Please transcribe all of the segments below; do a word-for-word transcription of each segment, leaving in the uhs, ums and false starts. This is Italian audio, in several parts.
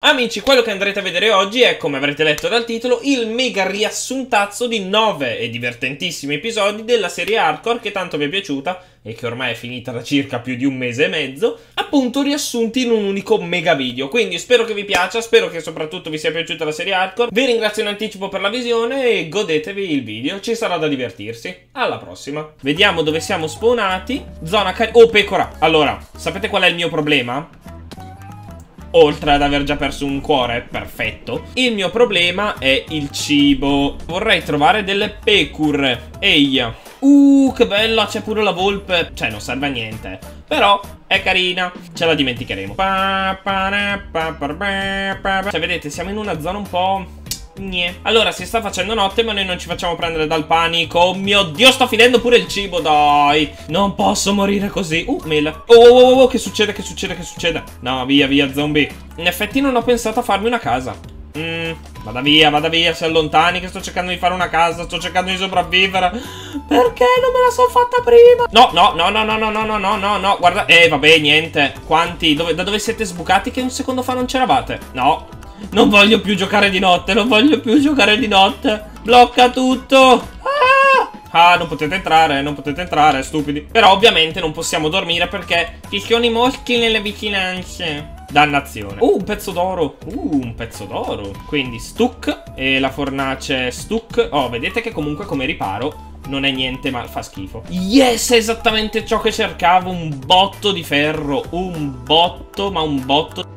Amici, quello che andrete a vedere oggi è, come avrete letto dal titolo, il mega riassuntazzo di nove e divertentissimi episodi della serie Hardcore che tanto vi è piaciuta e che ormai è finita da circa più di un mese e mezzo, appunto riassunti in un unico mega video. Quindi spero che vi piaccia, spero che soprattutto vi sia piaciuta la serie Hardcore. Vi ringrazio in anticipo per la visione e godetevi il video, ci sarà da divertirsi. Alla prossima. Vediamo dove siamo spawnati. Zona car... Oh, pecora! Allora, sapete qual è il mio problema? Oltre ad aver già perso un cuore, perfetto, il mio problema è il cibo. Vorrei trovare delle pecore. Eia. Uh, che bella, c'è pure la volpe. Cioè, non serve a niente, però è carina. Ce la dimenticheremo. Cioè, vedete, siamo in una zona un po'... Niente. Allora, si sta facendo notte, ma noi non ci facciamo prendere dal panico. Oh mio Dio, sto finendo pure il cibo, dai. Non posso morire così. Uh, mela. Oh, oh, oh, oh, che succede, che succede, che succede? No, via, via, zombie. In effetti non ho pensato a farmi una casa. Mm, vada via, vada via, si allontani che sto cercando di fare una casa, sto cercando di sopravvivere. Perché non me la sono fatta prima? No, no, no, no, no, no, no, no, no, no, no, guarda. Eh, vabbè, niente. Quanti? Dove, da dove siete sbucati che un secondo fa non c'eravate? No. Non voglio più giocare di notte, non voglio più giocare di notte. Blocca tutto. Ah, ah non potete entrare, non potete entrare, stupidi. Però ovviamente non possiamo dormire perché ci sono i moschi nelle vicinanze. Dannazione. Uh, un pezzo d'oro. Uh, un pezzo d'oro. Quindi stuc e la fornace stuc. Oh, vedete che comunque come riparo non è niente, ma fa schifo. Yes, è esattamente ciò che cercavo. Un botto di ferro. Un botto, ma un botto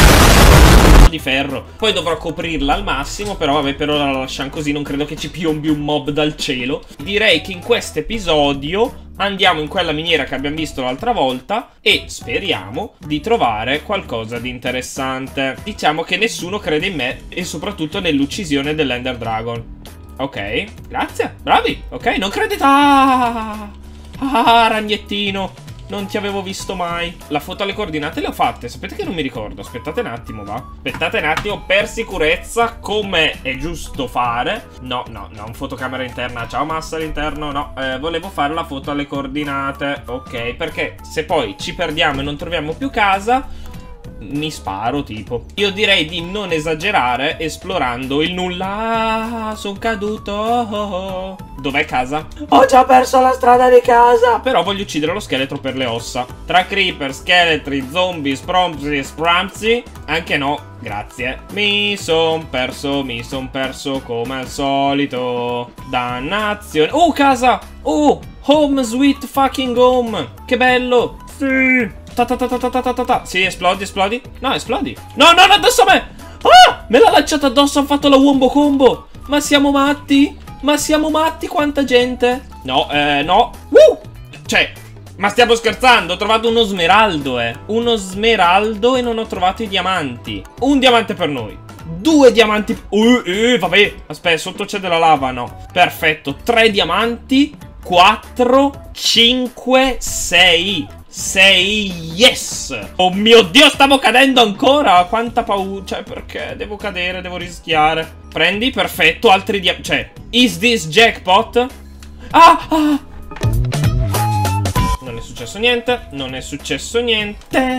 di ferro. Poi dovrò coprirla al massimo, però vabbè, per ora la lasciamo così, non credo che ci piombi un mob dal cielo. Direi che in questo episodio andiamo in quella miniera che abbiamo visto l'altra volta e speriamo di trovare qualcosa di interessante. Diciamo che nessuno crede in me e soprattutto nell'uccisione dell'Ender Dragon. Ok, grazie, bravi. Ok, non credete. Ah, ah, ragnettino, non ti avevo visto mai. La foto alle coordinate le ho fatte. Sapete che non mi ricordo. Aspettate un attimo, va. Aspettate un attimo, per sicurezza, come è giusto fare. No, no, no, un fotocamera interna. Ciao massa all'interno. No, eh, volevo fare la foto alle coordinate. Ok, perché se poi ci perdiamo e non troviamo più casa, mi sparo, tipo. Io direi di non esagerare esplorando il nulla. Ah, sono caduto. Dov'è casa? Ho già perso la strada di casa. Però voglio uccidere lo scheletro per le ossa. Tra creeper, scheletri, zombie, spromzi e spramzi. Anche no, grazie. Mi son perso, mi son perso come al solito. Dannazione. Oh, casa. Oh, home sweet fucking home. Che bello. Sì. Ta ta ta ta ta ta ta ta. Sì, esplodi, esplodi. No, esplodi. No, no, no, addosso a me. Ah, me l'ha lanciata addosso, ha fatto la wombo combo. Ma siamo matti? Ma siamo matti, quanta gente? No, eh, no. Uh! Cioè, ma stiamo scherzando? Ho trovato uno smeraldo, eh. Uno smeraldo e non ho trovato i diamanti. Un diamante per noi. Due diamanti. Uh, uh, vabbè. Aspetta, sotto c'è della lava, no. Perfetto. Tre diamanti. Quattro. Cinque. Sei. Sei, yes! Oh mio Dio, stavo cadendo ancora! Quanta paura! Cioè, perché devo cadere, devo rischiare. Prendi, perfetto, altri diamanti. Cioè, is this jackpot? Ah, ah! Non è successo niente, non è successo niente.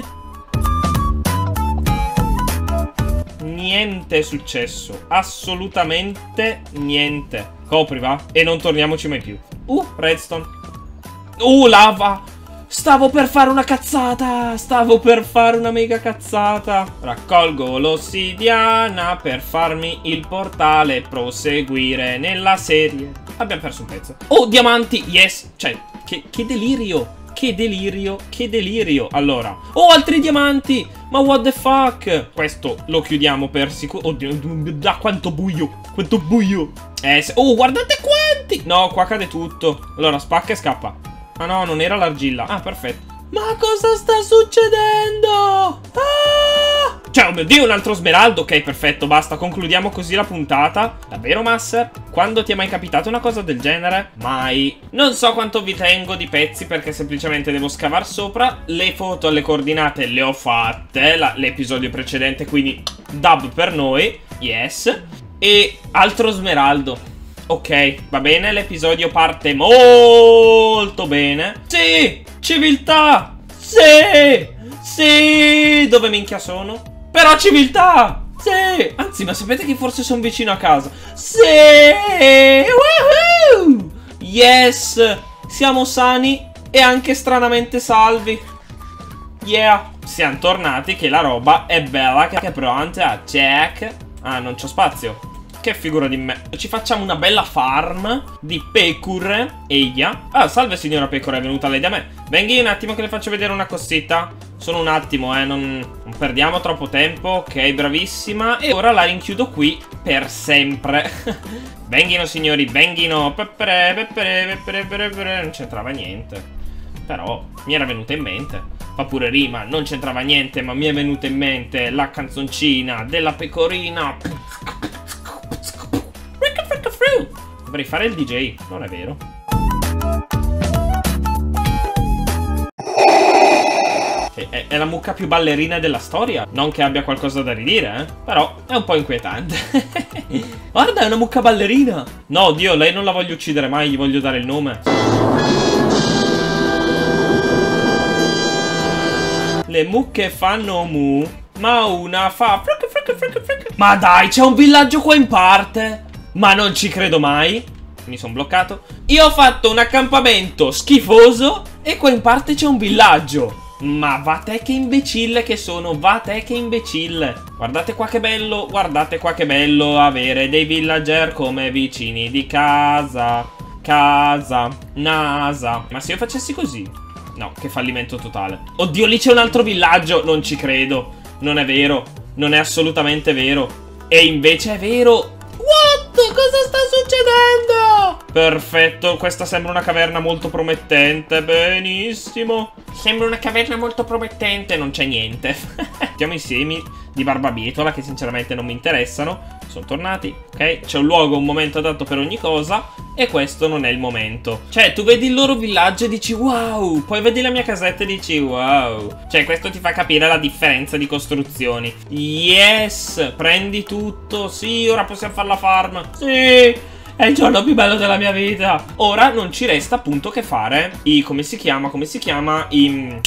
Niente è successo, assolutamente niente. Copri, va? E non torniamoci mai più. Uh, redstone. Uh, lava! Stavo per fare una cazzata. Stavo per fare una mega cazzata. Raccolgo l'ossidiana per farmi il portale e proseguire nella serie. Abbiamo perso un pezzo. Oh, diamanti, yes. Cioè, che, che delirio. Che delirio, che delirio. Allora, oh, altri diamanti. Ma what the fuck. Questo lo chiudiamo per sicuro. Oddio, da quanto buio. Quanto buio. Eh, se... Oh, guardate quanti. No, qua cade tutto. Allora, spacca e scappa. Ah no, non era l'argilla. Ah, perfetto. Ma cosa sta succedendo? Ah! Cioè, oh mio Dio, un altro smeraldo. Ok, perfetto, basta, concludiamo così la puntata. Davvero, Master? Quando ti è mai capitata una cosa del genere? Mai. Non so quanto vi tengo di pezzi perché semplicemente devo scavar sopra. Le foto alle coordinate le ho fatte l'episodio precedente, quindi dub per noi. Yes. E altro smeraldo. Ok, va bene, l'episodio parte molto bene. Sì, civiltà. Sì, sì. Dove minchia sono? Però civiltà. Sì! Anzi, ma sapete che forse sono vicino a casa? Sì! Woohoo! Yes! Siamo sani e anche stranamente salvi. Yeah! Siamo tornati che la roba è bella che è pronta. Check. Ah, non c'ho spazio. Che figura di me. Ci facciamo una bella farm di pecore. Eia. Ah, salve signora pecora, è venuta lei da me. Venghi un attimo che le faccio vedere una cosetta. Solo un attimo, eh, non, non perdiamo troppo tempo. Ok, bravissima. E ora la rinchiudo qui per sempre. Venghino signori, venghino. Peppere, peppere, peppere, peppere. Non c'entrava niente. Però mi era venuta in mente. Fa pure rima, non c'entrava niente, ma mi è venuta in mente la canzoncina della pecorina. Dovrei fare il D J, non è vero? È, è la mucca più ballerina della storia. Non che abbia qualcosa da ridire, eh? Però è un po' inquietante. Guarda, è una mucca ballerina. No, Dio, lei non la voglio uccidere mai, gli voglio dare il nome. Le mucche fanno mu, ma una fa fricca, fricca, fricca, fricca. Ma dai, c'è un villaggio qua in parte. Ma non ci credo mai. Mi sono bloccato. Io ho fatto un accampamento schifoso e qua in parte c'è un villaggio. Ma va te che imbecille che sono, va te che imbecille. Guardate qua che bello, guardate qua che bello avere dei villager come vicini di casa. Casa, nasa. Ma se io facessi così? No, che fallimento totale. Oddio, lì c'è un altro villaggio. Non ci credo. Non è vero. Non è assolutamente vero. E invece è vero. What? Cosa sta succedendo? Perfetto, questa sembra una caverna molto promettente. Benissimo. Sembra una caverna molto promettente. Non c'è niente. Mettiamo i semi di barbabietola che sinceramente non mi interessano. Sono tornati, ok? C'è un luogo, un momento adatto per ogni cosa. E questo non è il momento. Cioè, tu vedi il loro villaggio e dici wow. Poi vedi la mia casetta e dici wow. Cioè, questo ti fa capire la differenza di costruzioni. Yes, prendi tutto. Sì, ora possiamo fare la farm. Sì, è il giorno più bello della mia vita. Ora non ci resta appunto che fare i, come si chiama, come si chiama, i...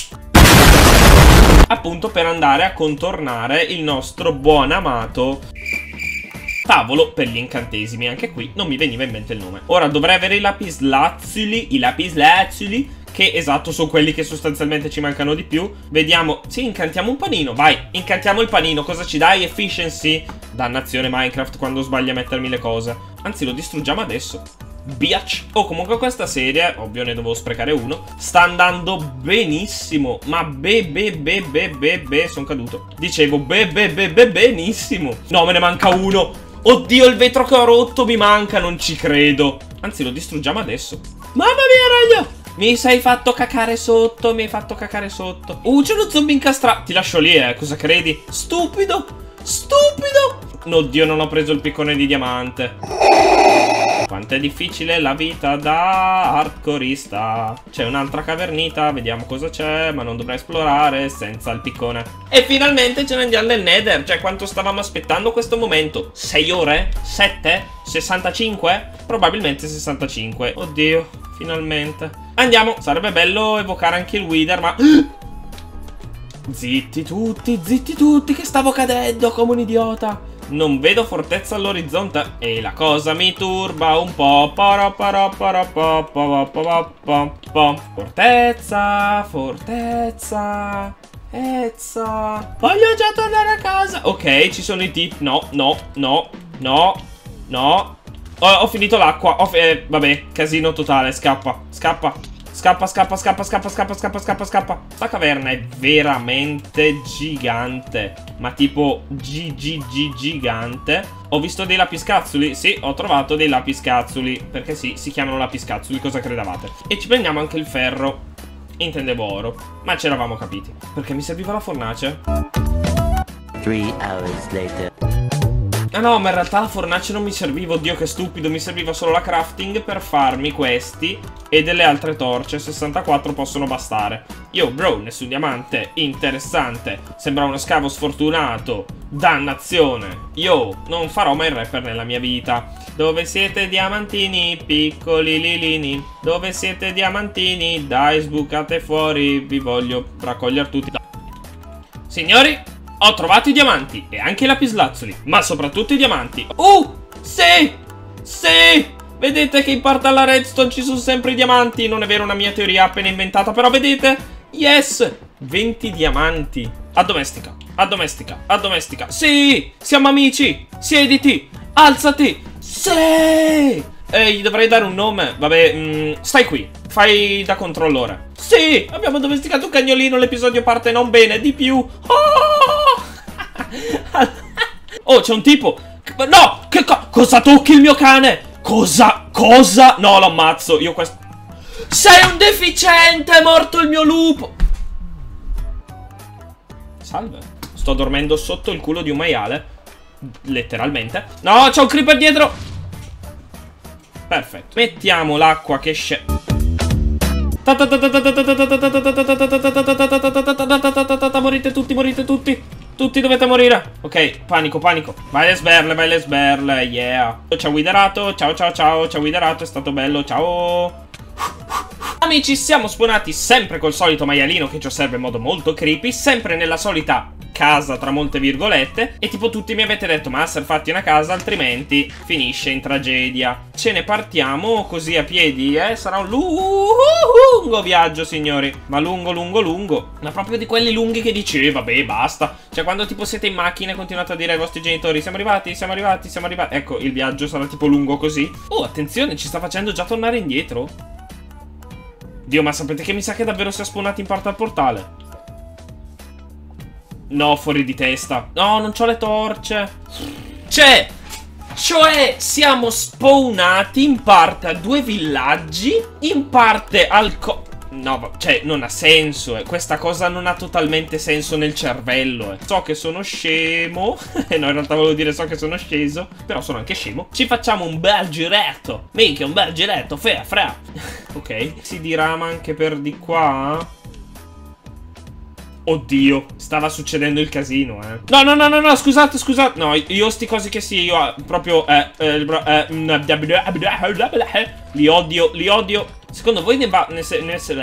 appunto per andare a contornare il nostro buon amato tavolo per gli incantesimi. Anche qui non mi veniva in mente il nome. Ora dovrei avere i lapislazzuli. I lapislazzuli, che esatto sono quelli che sostanzialmente ci mancano di più. Vediamo. Sì, incantiamo un panino. Vai, incantiamo il panino. Cosa ci dai? Efficiency. Dannazione Minecraft quando sbaglia a mettermi le cose. Anzi, lo distruggiamo adesso. Biatch. Oh, comunque questa serie, ovvio ne dovevo sprecare uno, sta andando benissimo. Ma be be be be be be sono caduto. Dicevo be be be be benissimo. No, me ne manca uno. Oddio, il vetro che ho rotto mi manca, non ci credo. Anzi, lo distruggiamo adesso. Mamma mia, ragno! Mi sei fatto cacare sotto, mi hai fatto cacare sotto. Uh, c'è uno zombie incastrato. Ti lascio lì, eh, cosa credi? Stupido, stupido. Oddio, non ho preso il piccone di diamante. Quanto è difficile la vita da hardcoreista. C'è un'altra cavernita, vediamo cosa c'è, ma non dovrei esplorare senza il piccone. E finalmente ce ne andiamo nel Nether. Cioè, quanto stavamo aspettando questo momento? sei ore? sette? sessantacinque? Probabilmente sessantacinque. Oddio, finalmente. Andiamo, sarebbe bello evocare anche il Wither, ma... Zitti tutti, zitti tutti, che stavo cadendo come un idiota. Non vedo fortezza all'orizzonte e la cosa mi turba un po'. Fortezza, fortezza, ezza. Voglio già tornare a casa. Ok, ci sono i tip. No, no, no, no, no. Ho, ho finito l'acqua. Eh, vabbè, casino totale. Scappa, scappa. Scappa, scappa, scappa, scappa, scappa, scappa, scappa, scappa. Sta caverna è veramente gigante. Ma tipo G G G gigante. Ho visto dei lapiscazzuli. Sì, ho trovato dei lapiscazzuli. Perché sì, si chiamano lapiscazzuli, cosa credevate? E ci prendiamo anche il ferro. Intendevo oro. Ma ci eravamo capiti. Perché mi serviva la fornace. Three hours later. Ah no, ma in realtà la fornace non mi serviva. Oddio che stupido, mi serviva solo la crafting per farmi questi e delle altre torce. Sessantaquattro possono bastare. Io, bro, nessun diamante. Interessante. Sembra uno scavo sfortunato. Dannazione. Io non farò mai il rapper nella mia vita. Dove siete diamantini, piccoli lilini? Dove siete diamantini? Dai, sbucate fuori. Vi voglio raccogliere tutti. Signori, Ho trovato i diamanti e anche i lapislazzuli, ma soprattutto i diamanti. Uh, sì, sì. Vedete che in parte alla redstone ci sono sempre i diamanti. Non è vero, una mia teoria appena inventata, però vedete? Yes, venti diamanti. Addomestica, addomestica, addomestica. Sì, siamo amici. Siediti, alzati. Sì. Eh, gli dovrei dare un nome. Vabbè, mh, stai qui. Fai da controllore. Sì, abbiamo domesticato un cagnolino. L'episodio parte non bene, di più. Oh, oh, c'è un tipo. No, che co cosa tocchi il mio cane? Cosa? Cosa? No, lo ammazzo. Io questo. Sei un deficiente, è morto il mio lupo. Salve. Sto dormendo sotto il culo di un maiale. Letteralmente. No, c'è un creeper dietro. Perfetto. Mettiamo l'acqua che scende. Morite tutti, morite tutti. Tutti dovete morire. Ok, panico, panico. Vai le sberle, vai le sberle. Yeah. Ciao guiderato, ciao ciao ciao. Ciao guiderato, è stato bello, ciao. Amici, siamo spawnati sempre col solito maialino che ci osserva in modo molto creepy. Sempre nella solita casa, tra molte virgolette. E tipo tutti mi avete detto: Master, fatti una casa, altrimenti finisce in tragedia. Ce ne partiamo così a piedi, eh. Sarà un lungo viaggio, signori. Ma lungo, lungo, lungo. Ma proprio di quelli lunghi che dici: vabbè, basta. Cioè quando tipo siete in macchina e continuate a dire ai vostri genitori: siamo arrivati, siamo arrivati, siamo arrivati. Ecco, il viaggio sarà tipo lungo così. Oh, attenzione, ci sta facendo già tornare indietro. Dio, ma sapete che mi sa che davvero si è spawnato in parte al portale? No, fuori di testa. No, non c'ho le torce. Cioè, cioè siamo spawnati in parte a due villaggi, in parte al co... No, cioè, non ha senso, eh. Questa cosa non ha totalmente senso nel cervello, eh. So che sono scemo. No, in realtà volevo dire so che sono sceso, però sono anche scemo. Ci facciamo un bel giretto. Minchia, un bel giretto, fea, fra. Ok, si dirama anche per di qua. Oddio, stava succedendo il casino, eh. No, no, no, no, no, scusate, scusate. No, io sti cosi che sì, io proprio eh, eh, eh, li odio, li odio. Secondo voi ne va... Ne se, ne se,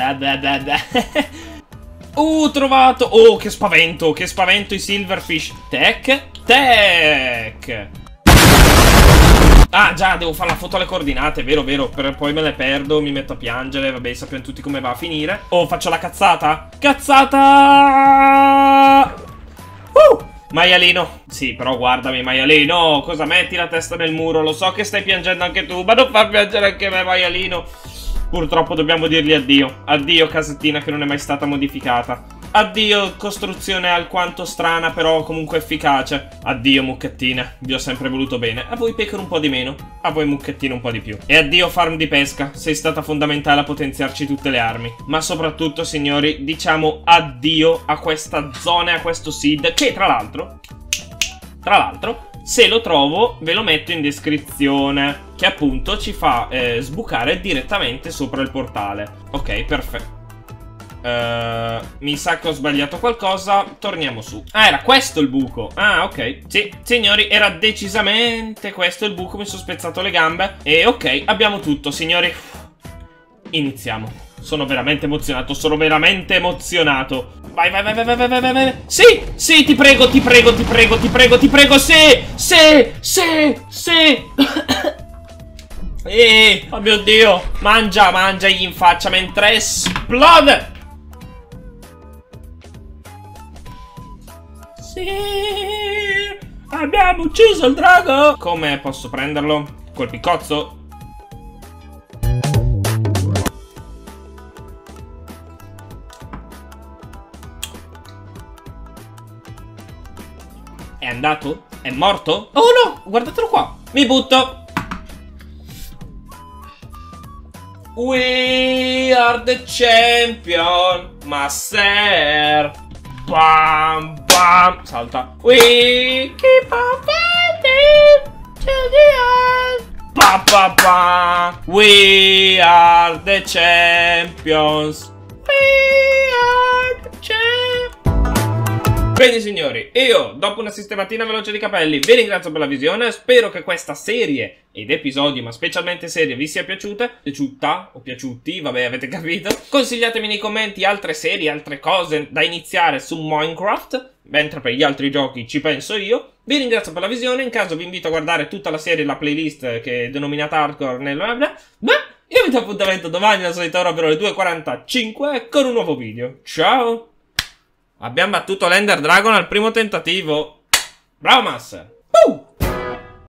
uh, trovato. Oh, che spavento, che spavento i silverfish. Tech, tech. Ah, già, devo fare la foto alle coordinate, vero, vero. Per poi me le perdo, mi metto a piangere. Vabbè, sappiamo tutti come va a finire. Oh, faccio la cazzata. Cazzata. Uh, maialino. Sì, però guardami, maialino. Cosa metti la testa nel muro? Lo so che stai piangendo anche tu, ma non far piangere anche me, maialino. Purtroppo dobbiamo dirgli addio. Addio casettina che non è mai stata modificata. Addio costruzione alquanto strana però comunque efficace. Addio mucchettina, vi ho sempre voluto bene. A voi pecore un po' di meno, a voi mucchettine un po' di più. E addio farm di pesca, sei stata fondamentale a potenziarci tutte le armi. Ma soprattutto signori, diciamo addio a questa zona e a questo seed. Che tra l'altro, tra l'altro se lo trovo ve lo metto in descrizione, che appunto ci fa eh, sbucare direttamente sopra il portale. Ok, perfetto. Uh, mi sa che ho sbagliato qualcosa. Torniamo su. Ah, era questo il buco. Ah, ok. Sì, signori, era decisamente questo il buco. Mi sono spezzato le gambe. E ok, abbiamo tutto, signori. Iniziamo. Sono veramente emozionato. Sono veramente emozionato. Vai, vai, vai, vai, vai, vai, vai, vai. Sì, sì, ti prego, ti prego, ti prego, ti prego, ti prego. Sì, sì, sì, sì. Eh, oh mio Dio. Mangia, mangiagli in faccia mentre esplode. Sì, abbiamo ucciso il drago. Come posso prenderlo? Col piccozzo? È andato? È morto? Oh no, guardatelo qua. Mi butto. We are the champion, master. Bam, bam. Salta. We keep on fighting to the end. Ba, ba, ba. We are the champions. We are the champions. Quindi signori, io dopo una sistematina veloce di capelli vi ringrazio per la visione. Spero che questa serie ed episodi, ma specialmente serie, vi sia piaciuta. Piaciuta o piaciuti, vabbè, avete capito. Consigliatemi nei commenti altre serie, altre cose da iniziare su Minecraft, mentre per gli altri giochi ci penso io. Vi ringrazio per la visione. In caso vi invito a guardare tutta la serie, la playlist che è denominata Hardcore nel bla bla. Ma io vi do appuntamento domani alla solita ora per le due e quarantacinque con un nuovo video. Ciao! Abbiamo battuto l'Ender Dragon al primo tentativo. Bravo Master! Uh!